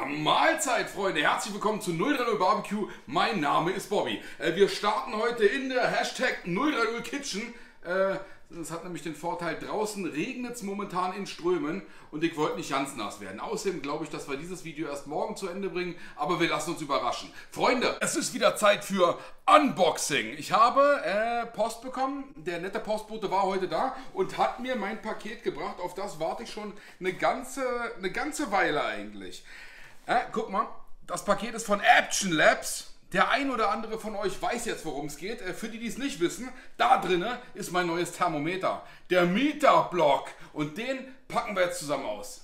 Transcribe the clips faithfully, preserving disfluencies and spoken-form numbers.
Mahlzeit, Freunde, herzlich willkommen zu null drei null Barbecue. Mein Name ist Bobby. Äh, wir starten heute in der Hashtag null drei null Kitchen. Äh, das hat nämlich den Vorteil, draußen regnet es momentan in Strömen und ich wollte nicht ganz nass werden. Außerdem glaube ich, dass wir dieses Video erst morgen zu Ende bringen, aber wir lassen uns überraschen. Freunde, es ist wieder Zeit für Unboxing. Ich habe äh, Post bekommen, der nette Postbote war heute da und hat mir mein Paket gebracht. Auf das warte ich schon eine ganze, eine ganze Weile eigentlich. Äh, guck mal, das Paket ist von Action Labs. Der ein oder andere von euch weiß jetzt, worum es geht. Äh, für die, die es nicht wissen, da drinne ist mein neues Thermometer. Der Mieterblock. Und den packen wir jetzt zusammen aus.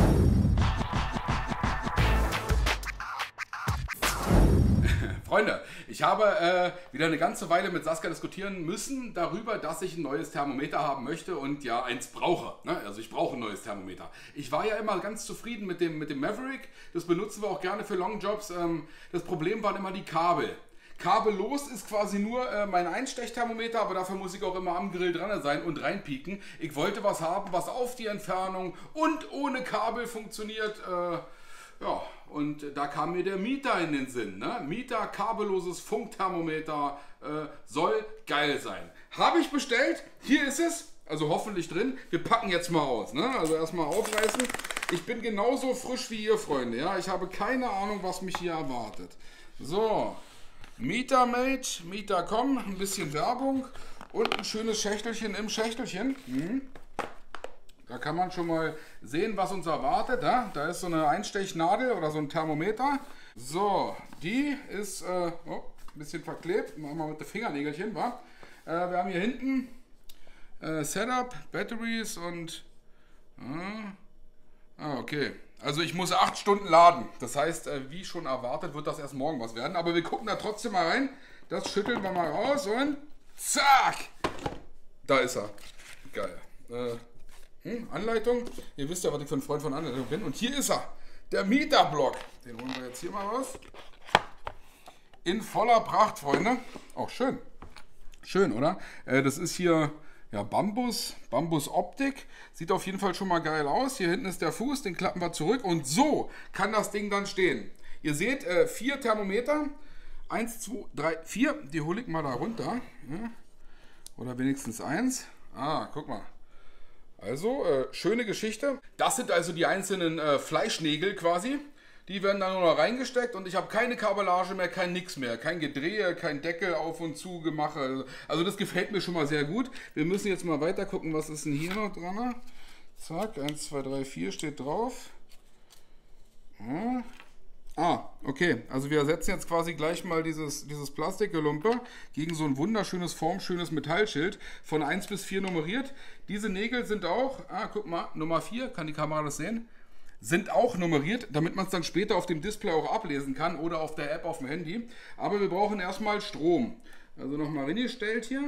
Freunde, ich habe äh, wieder eine ganze Weile mit Saskia diskutieren müssen darüber, dass ich ein neues Thermometer haben möchte und ja eins brauche. Ne? Also ich brauche ein neues Thermometer. Ich war ja immer ganz zufrieden mit dem, mit dem Maverick. Das benutzen wir auch gerne für Longjobs. Ähm, das Problem waren immer die Kabel. Kabellos ist quasi nur äh, mein Einstechthermometer, aber dafür muss ich auch immer am Grill dran sein und reinpieken. Ich wollte was haben, was auf die Entfernung und ohne Kabel funktioniert. Äh, Ja, und da kam mir der Mieter in den Sinn. Ne? Mieter, kabelloses Funkthermometer, äh, soll geil sein. Habe ich bestellt, hier ist es, also hoffentlich drin. Wir packen jetzt mal aus, ne? Also erstmal aufreißen. Ich bin genauso frisch wie ihr, Freunde. Ja? Ich habe keine Ahnung, was mich hier erwartet. So, Mietermate, Mieter komm, ein bisschen Werbung und ein schönes Schächtelchen im Schächtelchen. Hm. Da kann man schon mal sehen, was uns erwartet. Ja? Da ist so eine Einstechnadel oder so ein Thermometer. So, die ist äh, oh, ein bisschen verklebt. Machen wir mit den Fingernägelchen. Wa? Äh, wir haben hier hinten äh, Setup, Batteries und... Äh, ah, okay. Also ich muss acht Stunden laden. Das heißt, äh, wie schon erwartet, wird das erst morgen was werden. Aber wir gucken da trotzdem mal rein. Das schütteln wir mal raus und zack! Da ist er. Geil. Äh, Hm, Anleitung. Ihr wisst ja, was ich für ein Freund von Anleitung bin. Und hier ist er. Der Mieterblock. Den holen wir jetzt hier mal raus. In voller Pracht, Freunde. Auch schön. Schön, oder? Äh, das ist hier ja, Bambus. Bambus-Optik. Sieht auf jeden Fall schon mal geil aus. Hier hinten ist der Fuß. Den klappen wir zurück. Und so kann das Ding dann stehen. Ihr seht, äh, vier Thermometer. Eins, zwei, drei, vier. Die hole ich mal da runter. Ja. Oder wenigstens eins. Ah, guck mal. Also, äh, schöne Geschichte. Das sind also die einzelnen äh, Fleischnägel quasi. Die werden dann nur noch reingesteckt und ich habe keine Kabellage mehr, kein nix mehr. Kein Gedrehe, kein Deckel auf und zu gemache. Also das gefällt mir schon mal sehr gut. Wir müssen jetzt mal weiter gucken, was ist denn hier noch dran. Zack, eins, zwei, drei, vier steht drauf. Ja. Ah, okay. Also wir ersetzen jetzt quasi gleich mal dieses, dieses Plastikgelumpe gegen so ein wunderschönes, formschönes Metallschild von eins bis vier nummeriert. Diese Nägel sind auch, ah, guck mal, Nummer vier, kann die Kamera das sehen? Sind auch nummeriert, damit man es dann später auf dem Display auch ablesen kann oder auf der App auf dem Handy. Aber wir brauchen erstmal Strom. Also nochmal reingestellt hier.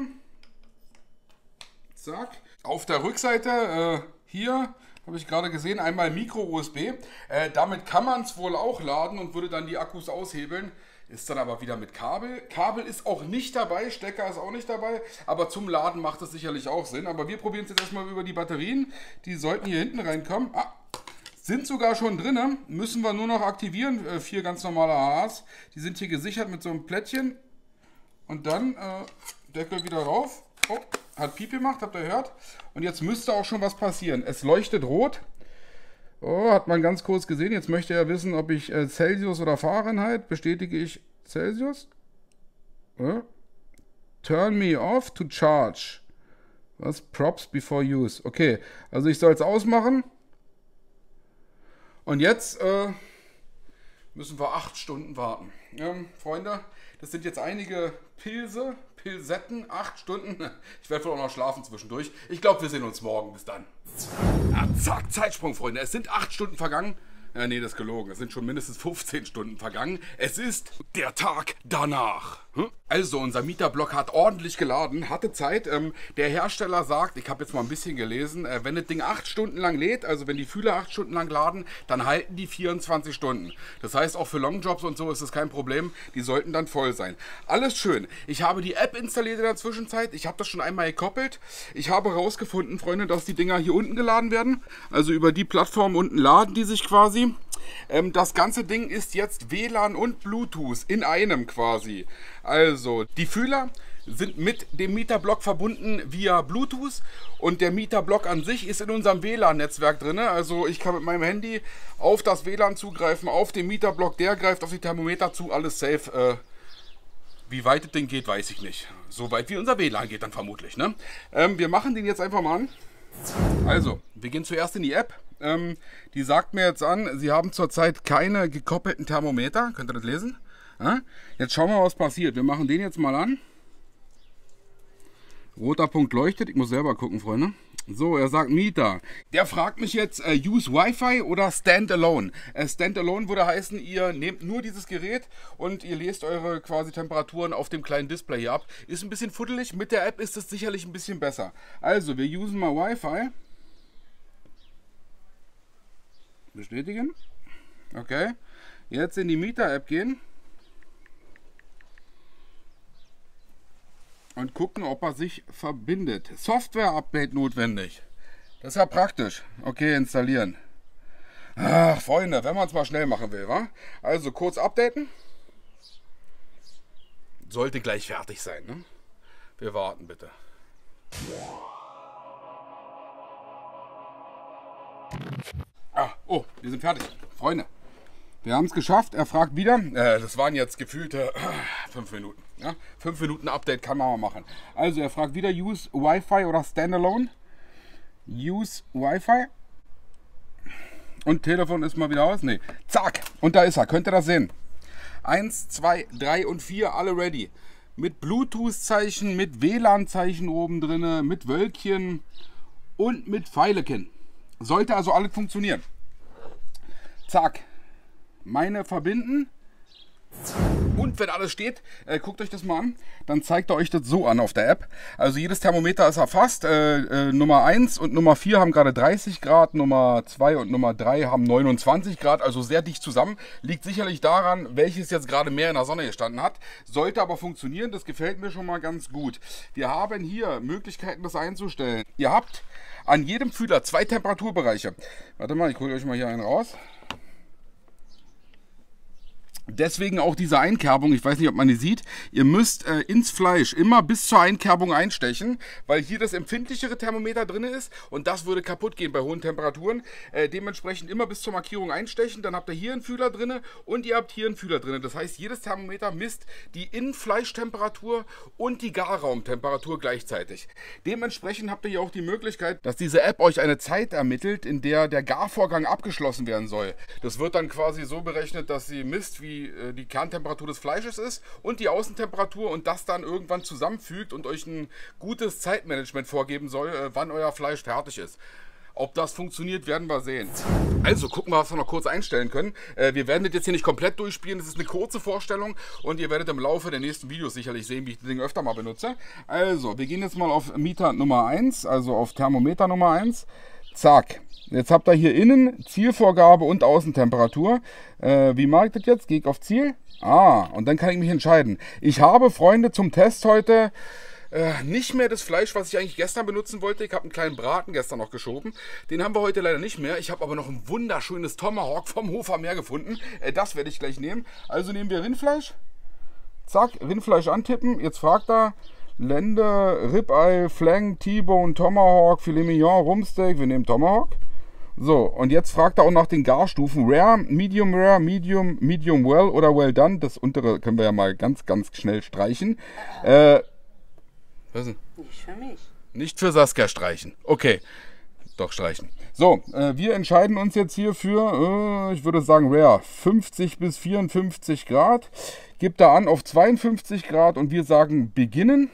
Zack. Auf der Rückseite, äh, hier... Habe ich gerade gesehen, einmal Micro-U S B. Äh, damit kann man es wohl auch laden und würde dann die Akkus aushebeln. Ist dann aber wieder mit Kabel. Kabel ist auch nicht dabei, Stecker ist auch nicht dabei. Aber zum Laden macht es sicherlich auch Sinn. Aber wir probieren es jetzt erstmal über die Batterien. Die sollten hier hinten reinkommen. Ah, sind sogar schon drin. Müssen wir nur noch aktivieren. Äh, vier ganz normale A As. Die sind hier gesichert mit so einem Plättchen. Und dann äh, Deckel wieder rauf. Oh, hat Piep gemacht, habt ihr gehört? Und jetzt müsste auch schon was passieren. Es leuchtet rot. Oh, hat man ganz kurz gesehen. Jetzt möchte er wissen, ob ich äh, Celsius oder Fahrenheit. Bestätige ich Celsius. Oh. Turn me off to charge. Was? Props before use. Okay, also ich soll es ausmachen. Und jetzt äh, müssen wir acht Stunden warten. Ja, Freunde, das sind jetzt einige Pilze. Pilsetten, acht Stunden. Ich werde wohl auch noch schlafen zwischendurch. Ich glaube, wir sehen uns morgen. Bis dann. Ja, zack, Zeitsprung, Freunde. Es sind acht Stunden vergangen. Ja, nee, das ist gelogen. Es sind schon mindestens fünfzehn Stunden vergangen. Es ist der Tag danach. Hm? Also, unser Mieterblock hat ordentlich geladen, hatte Zeit. Ähm, der Hersteller sagt, ich habe jetzt mal ein bisschen gelesen, äh, wenn das Ding acht Stunden lang lädt, also wenn die Fühler acht Stunden lang laden, dann halten die vierundzwanzig Stunden. Das heißt, auch für Longjobs und so ist das kein Problem. Die sollten dann voll sein. Alles schön. Ich habe die App installiert in der Zwischenzeit. Ich habe das schon einmal gekoppelt. Ich habe herausgefunden, Freunde, dass die Dinger hier unten geladen werden. Also über die Plattform unten laden die sich quasi. Ähm, das ganze Ding ist jetzt W L A N und Bluetooth in einem quasi. Also die Fühler sind mit dem Mieterblock verbunden via Bluetooth und der Mieterblock an sich ist in unserem W L A N-Netzwerk drin. Also ich kann mit meinem Handy auf das W L A N zugreifen, auf den Mieterblock, der greift auf die Thermometer zu, alles safe. Äh, wie weit das Ding geht, weiß ich nicht. So weit wie unser W L A N geht dann vermutlich. Ne? Ähm, wir machen den jetzt einfach mal an. Also, wir gehen zuerst in die App. Ähm, die sagt mir jetzt an, Sie haben zurzeit keine gekoppelten Thermometer. Könnt ihr das lesen? Ja? Jetzt schauen wir mal, was passiert. Wir machen den jetzt mal an. Roter Punkt leuchtet. Ich muss selber gucken, Freunde. So, er sagt Mieter. Der fragt mich jetzt, äh, use Wi-Fi oder Standalone? Äh, Standalone würde heißen, ihr nehmt nur dieses Gerät und ihr lest eure quasi Temperaturen auf dem kleinen Display hier ab. Ist ein bisschen fuddelig. Mit der App ist es sicherlich ein bisschen besser. Also, wir usen mal Wi-Fi. Bestätigen. Okay. Jetzt in die Mieter-App gehen. Und gucken, ob er sich verbindet. Software-Update notwendig. Das ist ja praktisch. Okay, installieren. Ach, Freunde, wenn man es mal schnell machen will, wa? Also kurz updaten. Sollte gleich fertig sein, ne? Wir warten bitte. Ah, oh, wir sind fertig. Freunde, wir haben es geschafft. Er fragt wieder. Äh, das waren jetzt gefühlte äh, fünf Minuten. Ja? Fünf Minuten Update kann man mal machen. Also er fragt wieder, use Wi-Fi oder Standalone. Use Wi-Fi. Und Telefon ist mal wieder aus. Nee. Zack. Und da ist er. Könnt ihr das sehen? Eins, zwei, drei und vier alle ready. Mit Bluetooth-Zeichen, mit W L A N-Zeichen oben drin, mit Wölkchen und mit Pfeileken. Sollte also alles funktionieren. Zack. Meine verbinden. Und wenn alles steht, äh, guckt euch das mal an, dann zeigt er euch das so an auf der App. Also jedes Thermometer ist erfasst. Äh, äh, Nummer eins und Nummer vier haben gerade dreißig Grad, Nummer zwei und Nummer drei haben neunundzwanzig Grad, also sehr dicht zusammen. Liegt sicherlich daran, welches jetzt gerade mehr in der Sonne gestanden hat. Sollte aber funktionieren, das gefällt mir schon mal ganz gut. Wir haben hier Möglichkeiten, das einzustellen. Ihr habt an jedem Fühler zwei Temperaturbereiche. Warte mal, ich hole euch mal hier einen raus. Deswegen auch diese Einkerbung, ich weiß nicht, ob man die sieht. Ihr müsst äh, ins Fleisch immer bis zur Einkerbung einstechen, weil hier das empfindlichere Thermometer drin ist und das würde kaputt gehen bei hohen Temperaturen. Äh, dementsprechend immer bis zur Markierung einstechen, dann habt ihr hier einen Fühler drin und ihr habt hier einen Fühler drin. Das heißt, jedes Thermometer misst die Innenfleischtemperatur und die Garraumtemperatur gleichzeitig. Dementsprechend habt ihr hier auch die Möglichkeit, dass diese App euch eine Zeit ermittelt, in der der Garvorgang abgeschlossen werden soll. Das wird dann quasi so berechnet, dass sie misst, wie die Kerntemperatur des Fleisches ist und die Außentemperatur und das dann irgendwann zusammenfügt und euch ein gutes Zeitmanagement vorgeben soll, wann euer Fleisch fertig ist. Ob das funktioniert, werden wir sehen. Also gucken wir, was wir noch kurz einstellen können. Wir werden das jetzt hier nicht komplett durchspielen, das ist eine kurze Vorstellung und ihr werdet im Laufe der nächsten Videos sicherlich sehen, wie ich das Ding öfter mal benutze. Also, wir gehen jetzt mal auf Mieter Nummer eins, also auf Thermometer Nummer eins. Zack. Jetzt habt ihr hier innen Zielvorgabe und Außentemperatur. Äh, wie mache ich das jetzt? Gehe ich auf Ziel? Ah, und dann kann ich mich entscheiden. Ich habe, Freunde, zum Test heute äh, nicht mehr das Fleisch, was ich eigentlich gestern benutzen wollte. Ich habe einen kleinen Braten gestern noch geschoben. Den haben wir heute leider nicht mehr. Ich habe aber noch ein wunderschönes Tomahawk vom Hofer Meer gefunden. Äh, das werde ich gleich nehmen. Also nehmen wir Rindfleisch. Zack, Rindfleisch antippen. Jetzt fragt er, Lende, Ribeye, Flank, T-Bone, Tomahawk, Filet Mignon, Rumsteak. Wir nehmen Tomahawk. So, und jetzt fragt er auch nach den Garstufen. Rare, Medium Rare, Medium, Medium Well oder Well Done. Das untere können wir ja mal ganz, ganz schnell streichen. Äh, was denn? Nicht für mich. Nicht für Saskia streichen. Okay, doch streichen. So, äh, wir entscheiden uns jetzt hier für, äh, ich würde sagen Rare, fünfzig bis vierundfünfzig Grad. Gibt er an auf zweiundfünfzig Grad und wir sagen beginnen.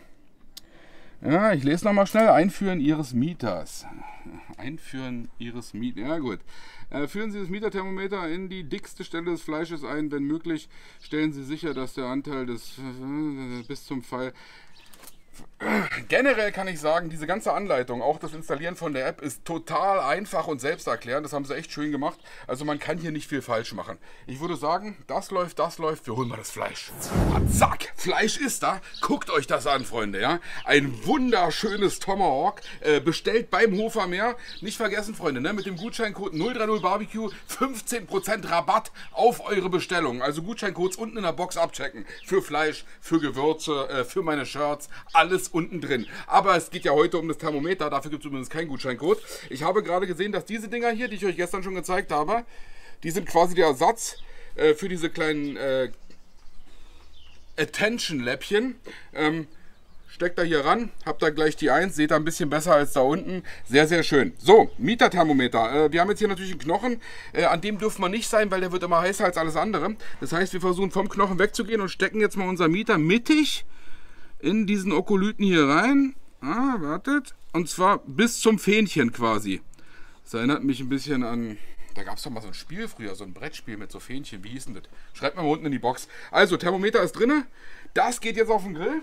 Ja, ich lese nochmal schnell. Einführen Ihres Mieters. Einführen Ihres Mieters. Ja gut. Äh, führen Sie das Mieterthermometer in die dickste Stelle des Fleisches ein. Wenn möglich, stellen Sie sicher, dass der Anteil des äh, bis zum Fall Generell kann ich sagen, diese ganze Anleitung, auch das Installieren von der App, ist total einfach und selbsterklärend. Das haben sie echt schön gemacht. Also man kann hier nicht viel falsch machen. Ich würde sagen, das läuft, das läuft. Wir holen mal das Fleisch. Und zack, Fleisch ist da. Guckt euch das an, Freunde. Ja? Ein wunderschönes Tomahawk. Äh, bestellt beim Hofermeer. Nicht vergessen, Freunde, ne? Mit dem Gutscheincode null drei null Barbecue fünfzehn Prozent Rabatt auf eure Bestellung. Also Gutscheincodes unten in der Box abchecken. Für Fleisch, für Gewürze, äh, für meine Shirts. Alles unten drin. Aber es geht ja heute um das Thermometer, dafür gibt es übrigens keinen Gutscheincode. Ich habe gerade gesehen, dass diese Dinger hier, die ich euch gestern schon gezeigt habe, die sind quasi der Ersatz äh, für diese kleinen äh, Attention-Läppchen. Ähm, steckt da hier ran, habt da gleich die eins, seht da ein bisschen besser als da unten. Sehr, sehr schön. So, Mieterthermometer. Äh, wir haben jetzt hier natürlich einen Knochen, äh, an dem dürfen wir nicht sein, weil der wird immer heißer als alles andere. Das heißt, wir versuchen vom Knochen wegzugehen und stecken jetzt mal unser Mieter mittig in diesen Okolyten hier rein. Ah, wartet. Und zwar bis zum Fähnchen quasi. Das erinnert mich ein bisschen an... Da gab es doch mal so ein Spiel früher, so ein Brettspiel mit so Fähnchen. Wie hieß denn das? Schreibt mir mal unten in die Box. Also, Thermometer ist drin. Das geht jetzt auf den Grill.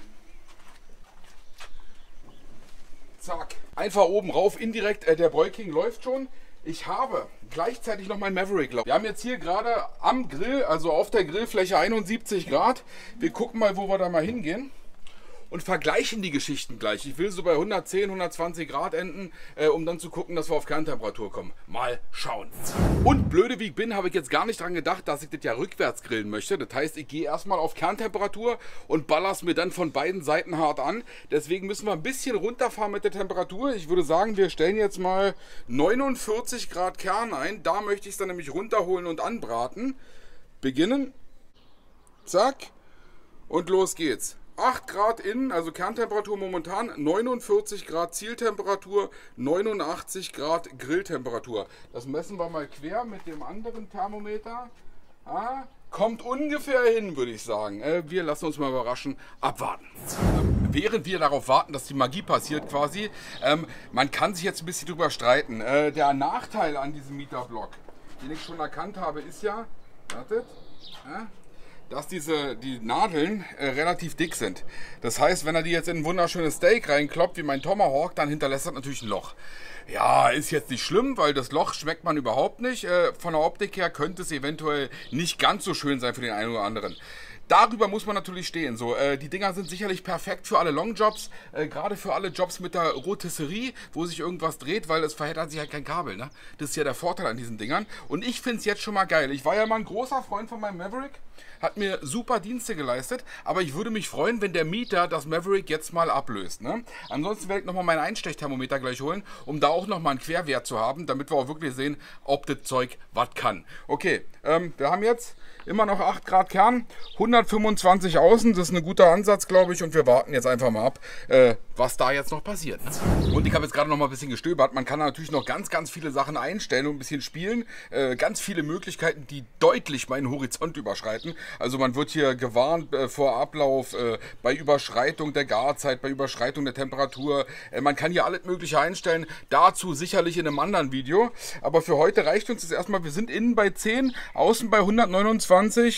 Zack. Einfach oben rauf, indirekt. Äh, der Bräuking läuft schon. Ich habe gleichzeitig noch mein Maverick laufen. Wir haben jetzt hier gerade am Grill, also auf der Grillfläche einundsiebzig Grad. Wir gucken mal, wo wir da mal hingehen. Und vergleichen die Geschichten gleich. Ich will so bei hundertzehn, hundertzwanzig Grad enden, äh, um dann zu gucken, dass wir auf Kerntemperatur kommen. Mal schauen. Und blöde wie ich bin, habe ich jetzt gar nicht dran gedacht, dass ich das ja rückwärts grillen möchte. Das heißt, ich gehe erstmal auf Kerntemperatur und baller's mir dann von beiden Seiten hart an. Deswegen müssen wir ein bisschen runterfahren mit der Temperatur. Ich würde sagen, wir stellen jetzt mal neunundvierzig Grad Kern ein. Da möchte ich es dann nämlich runterholen und anbraten. Beginnen. Zack. Und los geht's. acht Grad innen, also Kerntemperatur momentan, neunundvierzig Grad Zieltemperatur, neunundachtzig Grad Grilltemperatur. Das messen wir mal quer mit dem anderen Thermometer. Ah, kommt ungefähr hin, würde ich sagen. Äh, wir lassen uns mal überraschen, abwarten. Ähm, während wir darauf warten, dass die Magie passiert quasi, ähm, man kann sich jetzt ein bisschen drüber streiten. Äh, der Nachteil an diesem Mieterblock, den ich schon erkannt habe, ist ja, wartet, äh, dass diese, die Nadeln äh, relativ dick sind. Das heißt, wenn er die jetzt in ein wunderschönes Steak reinkloppt, wie mein Tomahawk, dann hinterlässt er natürlich ein Loch. Ja, ist jetzt nicht schlimm, weil das Loch schmeckt man überhaupt nicht. Äh, von der Optik her könnte es eventuell nicht ganz so schön sein für den einen oder anderen. Darüber muss man natürlich stehen. So, äh, die Dinger sind sicherlich perfekt für alle Longjobs, äh, gerade für alle Jobs mit der Rotisserie, wo sich irgendwas dreht, weil es verheddert sich halt kein Kabel. Ne? Das ist ja der Vorteil an diesen Dingern. Und ich finde es jetzt schon mal geil. Ich war ja mal ein großer Freund von meinem Maverick, hat mir super Dienste geleistet, aber ich würde mich freuen, wenn der Mieter das Maverick jetzt mal ablöst. Ne? Ansonsten werde ich nochmal meinen Einstechthermometer gleich holen, um da auch nochmal einen Querwert zu haben, damit wir auch wirklich sehen, ob das Zeug was kann. Okay, ähm, wir haben jetzt immer noch acht Grad Kern, hundertfünfundzwanzig außen, das ist ein guter Ansatz, glaube ich, und wir warten jetzt einfach mal ab, äh, was da jetzt noch passiert. Und ich habe jetzt gerade noch mal ein bisschen gestöbert, man kann natürlich noch ganz, ganz viele Sachen einstellen und ein bisschen spielen, äh, ganz viele Möglichkeiten, die deutlich meinen Horizont überschreiten. Also man wird hier gewarnt äh, vor Ablauf, äh, bei Überschreitung der Garzeit, bei Überschreitung der Temperatur, äh, man kann hier alles mögliche einstellen, dazu sicherlich in einem anderen Video, aber für heute reicht uns das erstmal, wir sind innen bei zehn, außen bei hundertneunundzwanzig.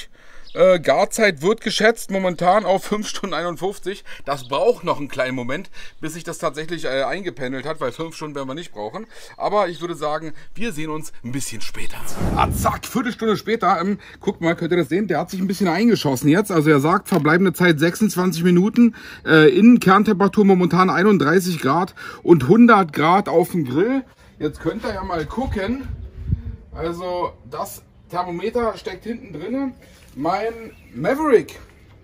Äh, Garzeit wird geschätzt momentan auf fünf Stunden einundfünfzig. Das braucht noch einen kleinen Moment, bis sich das tatsächlich äh, eingependelt hat, weil fünf Stunden werden wir nicht brauchen. Aber ich würde sagen, wir sehen uns ein bisschen später. Ah, zack, Viertelstunde später. Ähm, guckt mal, könnt ihr das sehen? Der hat sich ein bisschen eingeschossen jetzt. Also er sagt, verbleibende Zeit sechsundzwanzig Minuten. Äh, Innenkerntemperatur momentan einunddreißig Grad und hundert Grad auf dem Grill. Jetzt könnt ihr ja mal gucken. Also das Thermometer steckt hinten drin. Mein Maverick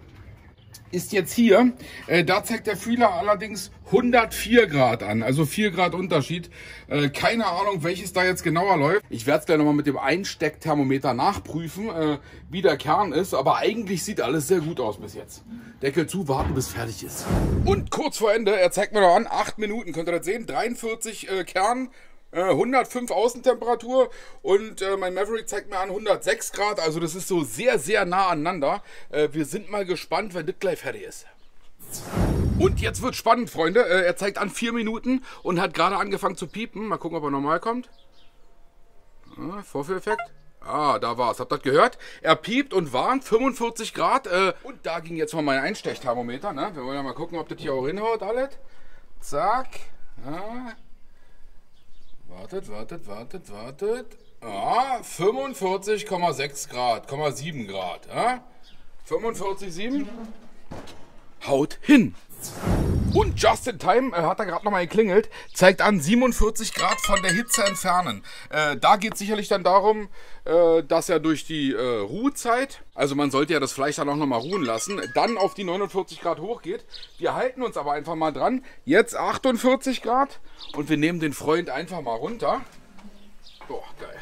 ist jetzt hier. Äh, da zeigt der Fühler allerdings hundertvier Grad an. Also vier Grad Unterschied. Äh, keine Ahnung, welches da jetzt genauer läuft. Ich werde es gleich nochmal mit dem Einsteckthermometer nachprüfen, äh, wie der Kern ist. Aber eigentlich sieht alles sehr gut aus bis jetzt. Deckel zu, warten bis fertig ist. Und kurz vor Ende, er zeigt mir noch an, acht Minuten, könnt ihr das sehen, dreiundvierzig äh, Kern. hundertfünf Außentemperatur und äh, mein Maverick zeigt mir an hundertsechs Grad, also das ist so sehr, sehr nah aneinander. Äh, wir sind mal gespannt, wenn das gleich fertig ist. Und jetzt wird spannend, Freunde. Äh, er zeigt an vier Minuten und hat gerade angefangen zu piepen. Mal gucken, ob er normal kommt. Ah, Vorführeffekt. Ah, da war's. Habt ihr das gehört? Er piept und warnt, fünfundvierzig Grad. Äh, und da ging jetzt mal mein Einstechthermometer. Ne? Wir wollen ja mal gucken, ob das hier auch hinhaut alles. Zack. Ja. Wartet, wartet, wartet, wartet. Ah, fünfundvierzig Komma sechs Grad, sieben Grad. Ja? fünfundvierzig Komma sieben. Haut hin. Und just in time, äh, hat er gerade nochmal geklingelt, zeigt an siebenundvierzig Grad von der Hitze entfernen. Äh, da geht es sicherlich dann darum, äh, dass er durch die äh, Ruhezeit, also man sollte ja das Fleisch dann auch nochmal ruhen lassen, dann auf die neunundvierzig Grad hochgeht. Wir halten uns aber einfach mal dran. Jetzt achtundvierzig Grad und wir nehmen den Freund einfach mal runter. Boah, geil.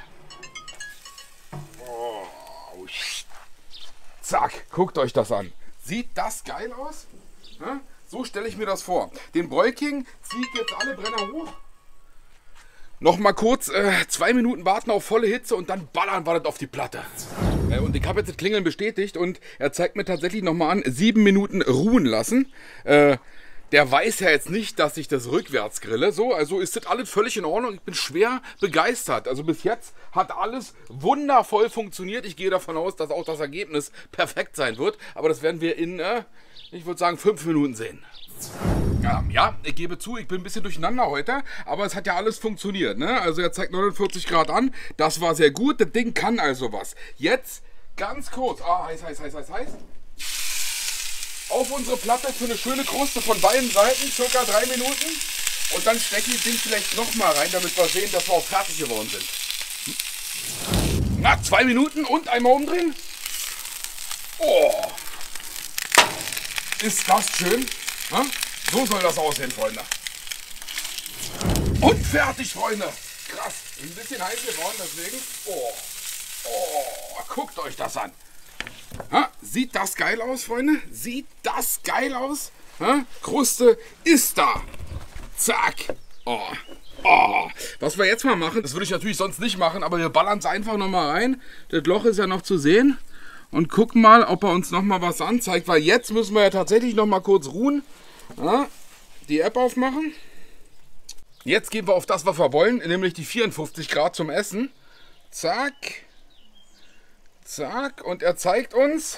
Oh. Zack, guckt euch das an. Sieht das geil aus? Ja? So stelle ich mir das vor. Den Bräuking ziehe ich jetzt alle Brenner hoch. Noch mal kurz äh, zwei Minuten warten auf volle Hitze und dann ballern wir das auf die Platte. Äh, und ich habe jetzt das Klingeln bestätigt und er zeigt mir tatsächlich noch mal an, sieben Minuten ruhen lassen. Äh, der weiß ja jetzt nicht, dass ich das rückwärts grille. So, also ist das alles völlig in Ordnung. Ich bin schwer begeistert. Also bis jetzt hat alles wundervoll funktioniert. Ich gehe davon aus, dass auch das Ergebnis perfekt sein wird. Aber das werden wir in... Äh, ich würde sagen, fünf Minuten sehen. Ja, ja, ich gebe zu, ich bin ein bisschen durcheinander heute, aber es hat ja alles funktioniert. Ne? Also er zeigt neunundvierzig Grad an, das war sehr gut, das Ding kann also was. Jetzt ganz kurz, ah, heiß, heiß, heiß, heiß, heiß. Auf unsere Platte für eine schöne Kruste von beiden Seiten, circa drei Minuten. Und dann stecke ich das Ding vielleicht nochmal rein, damit wir sehen, dass wir auch fertig geworden sind. Na, zwei Minuten und einmal umdrehen. Oh. Ist das schön? Ja? So soll das aussehen, Freunde. Und fertig, Freunde. Krass. Ein bisschen heiß geworden, deswegen. Oh. Oh. Guckt euch das an. Ja? Sieht das geil aus, Freunde? Sieht das geil aus? Ja? Kruste ist da. Zack. Oh. Oh. Was wir jetzt mal machen, das würde ich natürlich sonst nicht machen, aber wir ballern es einfach nochmal rein. Das Loch ist ja noch zu sehen. Und gucken mal, ob er uns noch mal was anzeigt, weil jetzt müssen wir ja tatsächlich noch mal kurz ruhen. Ja, die App aufmachen. Jetzt gehen wir auf das, was wir wollen, nämlich die vierundfünfzig Grad zum Essen. Zack. Zack. Und er zeigt uns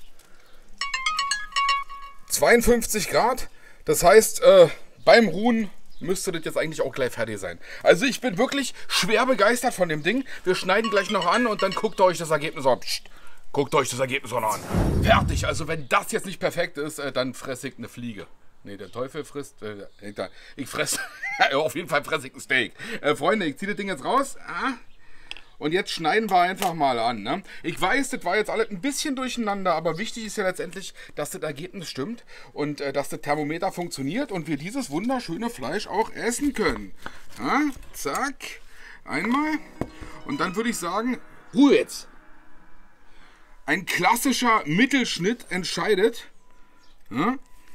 zweiundfünfzig Grad. Das heißt, äh, beim Ruhen müsste das jetzt eigentlich auch gleich fertig sein. Also ich bin wirklich schwer begeistert von dem Ding. Wir schneiden gleich noch an und dann guckt ihr euch das Ergebnis an. Psst. Guckt euch das Ergebnis auch noch an. Fertig. Also wenn das jetzt nicht perfekt ist, äh, dann fresse ich eine Fliege. Ne, der Teufel frisst... Äh, ich fresse... auf jeden Fall fresse ich ein Steak. Äh, Freunde, ich ziehe das Ding jetzt raus. Ah. Und jetzt schneiden wir einfach mal an. Ne? Ich weiß, das war jetzt alles ein bisschen durcheinander, aber wichtig ist ja letztendlich, dass das Ergebnis stimmt und äh, dass das Thermometer funktioniert und wir dieses wunderschöne Fleisch auch essen können. Ja? Zack. Einmal. Und dann würde ich sagen, Ruhe jetzt. Ein klassischer Mittelschnitt entscheidet. Ja?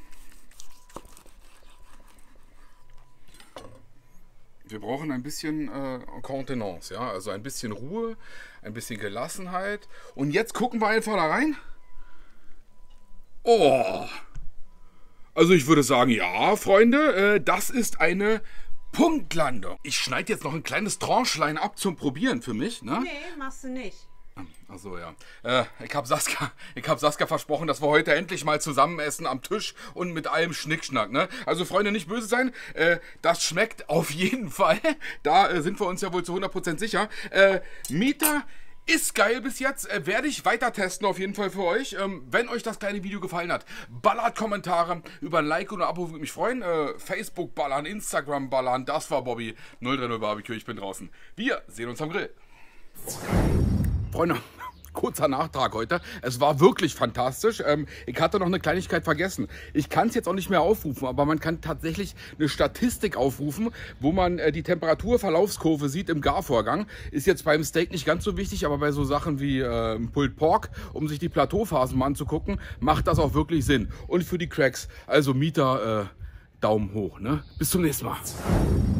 Wir brauchen ein bisschen äh, Kontenance, ja, also ein bisschen Ruhe, ein bisschen Gelassenheit. Und jetzt gucken wir einfach da rein. Oh! Also ich würde sagen, ja, Freunde, äh, das ist eine Punktlandung. Ich schneide jetzt noch ein kleines Tranchlein ab zum Probieren für mich. Ne? Nee, machst du nicht. Achso, ja. Äh, ich habe Saskia, ich hab Saskia versprochen, dass wir heute endlich mal zusammen essen am Tisch und mit allem Schnickschnack, ne? Also Freunde, nicht böse sein, äh, das schmeckt auf jeden Fall. Da äh, sind wir uns ja wohl zu hundert Prozent sicher. Äh, Mieter ist geil bis jetzt, äh, werde ich weiter testen auf jeden Fall für euch. Ähm, wenn euch das kleine Video gefallen hat, ballert Kommentare, über ein Like und ein Abo würde mich freuen. Äh, Facebook ballern, Instagram ballern, das war Bobby, null drei null Barbecue, ich bin draußen. Wir sehen uns am Grill. Freunde, kurzer Nachtrag heute. Es war wirklich fantastisch. Ähm, ich hatte noch eine Kleinigkeit vergessen. Ich kann es jetzt auch nicht mehr aufrufen, aber man kann tatsächlich eine Statistik aufrufen, wo man äh, die Temperaturverlaufskurve sieht im Garvorgang. Ist jetzt beim Steak nicht ganz so wichtig, aber bei so Sachen wie äh, Pulled Pork, um sich die Plateauphasen mal anzugucken, macht das auch wirklich Sinn. Und für die Cracks, also Mieter, äh, Daumen hoch. Ne? Bis zum nächsten Mal.